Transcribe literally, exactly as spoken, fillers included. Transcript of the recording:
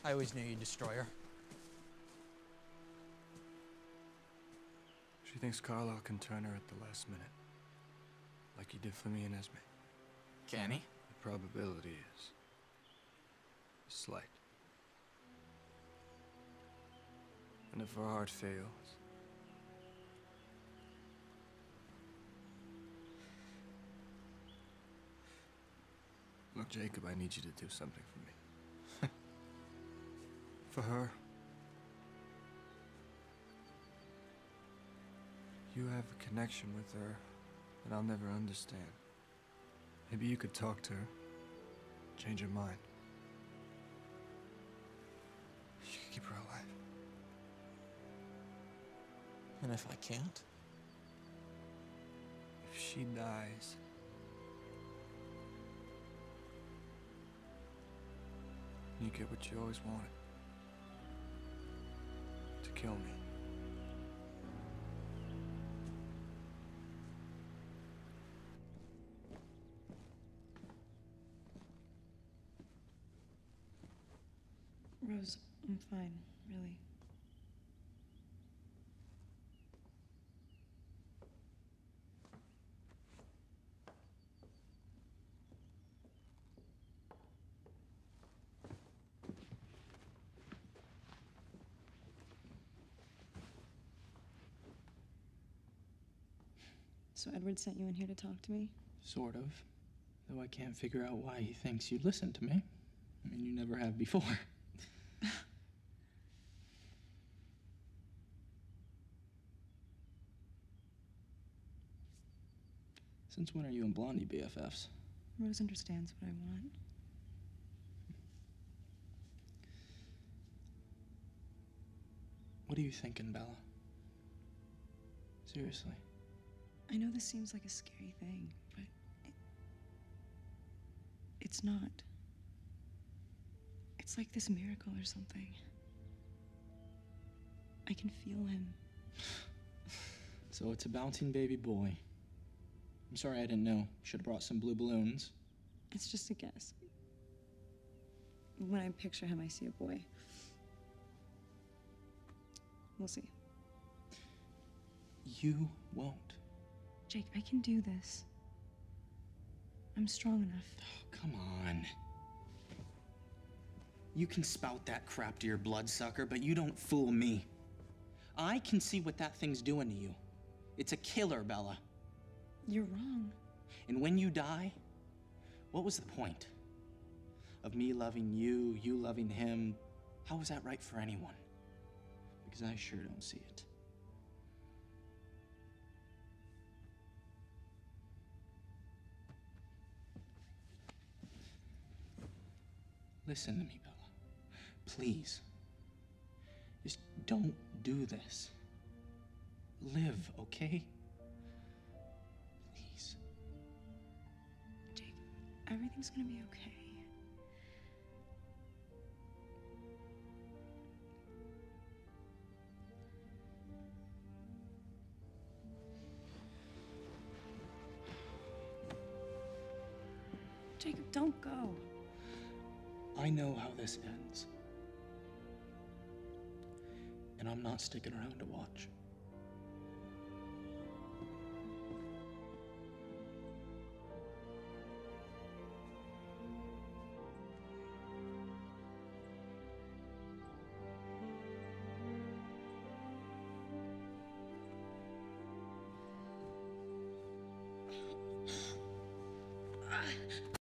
I always knew you'd destroy her. She thinks Carlisle can turn her at the last minute. Like he did for me and Esme. Can he? The probability is slight. And if her heart fails, look, Jacob, I need you to do something for me. For her. You have a connection with her that I'll never understand. Maybe you could talk to her, change her mind. You could keep her alive. And if I can't? If she dies, you get what you always wanted. To kill me. Rose, I'm fine, really. So Edward sent you in here to talk to me? Sort of. Though I can't figure out why he thinks you'd listen to me. I mean, you never have before. Since when are you and Blondie B F Fs? Rose understands what I want. What are you thinking, Bella? Seriously. I know this seems like a scary thing, but it, it's not. It's like this miracle or something. I can feel him. So it's a bouncing baby boy. I'm sorry I didn't know. Should have brought some blue balloons. It's just a guess. When I picture him, I see a boy. We'll see. You won't. Jake, I can do this. I'm strong enough. Oh, come on. You can spout that crap to your bloodsucker, but you don't fool me. I can see what that thing's doing to you. It's a killer, Bella. You're wrong. And when you die, what was the point? Of me loving you, you loving him? How was that right for anyone? Because I sure don't see it. Listen to me, Bella. Please. Just don't do this. Live, okay? Please. Jake, everything's gonna be okay. Jacob, don't go. I know how this ends. And I'm not sticking around to watch.